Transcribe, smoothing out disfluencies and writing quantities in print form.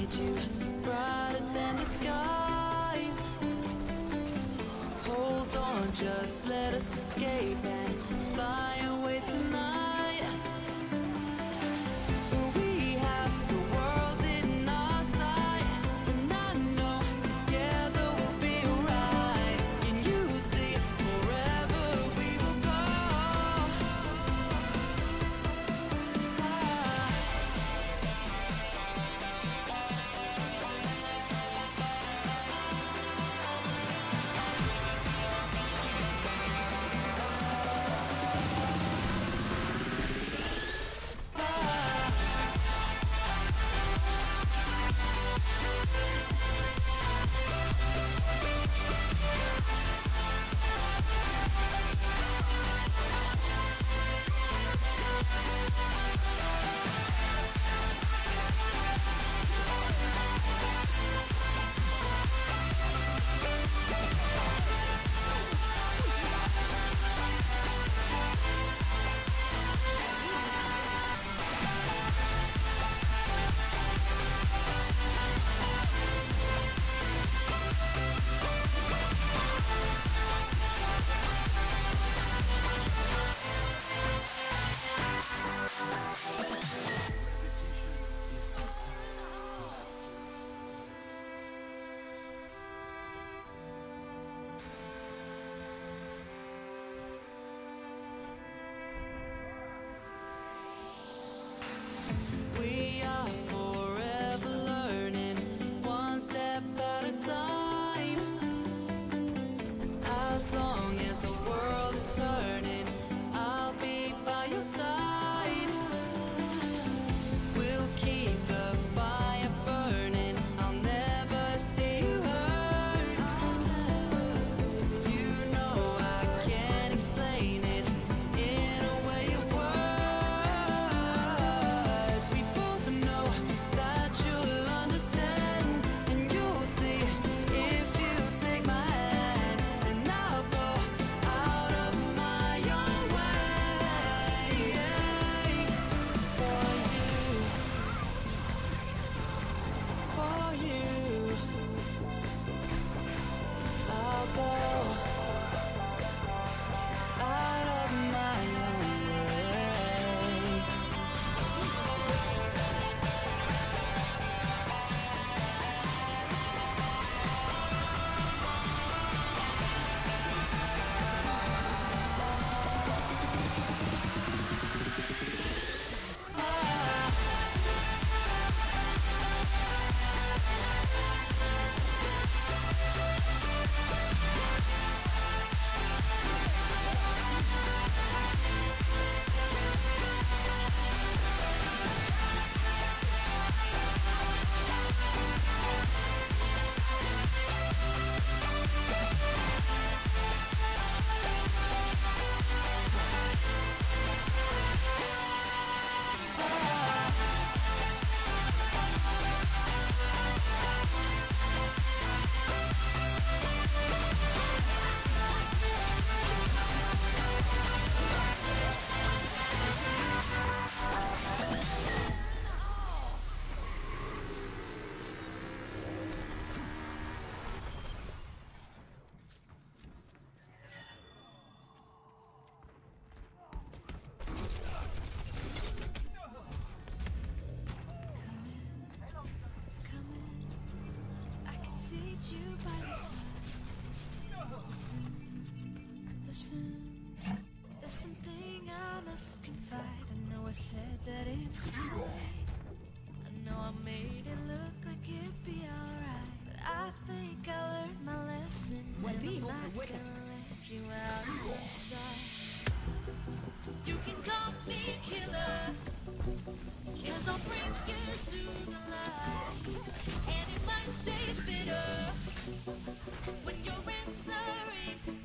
inside you, brighter than the skies. Hold on, just let us escape and fly away tonight. We have the world in our sight, and I know together we'll be alright. Can you see forever we will go? We are forever learning, one step at a time. As long as the world is turning, I'll be by your side. We'll keep the fire burning, I'll never see you hurt. You know I can't explain it in a way of words. We both know that you'll understand, and you'll see if you take my hand, and I'll go out of my own way for you, I'll go out of my own way. Come in, I can see you by the fire. Listen, there's something I must confide. I know I said that it would be right. I know I made it look like it'd be alright, but I think I learned my lesson, and I'm not gonna let you out of my sight. You can call me killer, 'cause I'll bring you to the light. And it might taste bitter when your answer ain't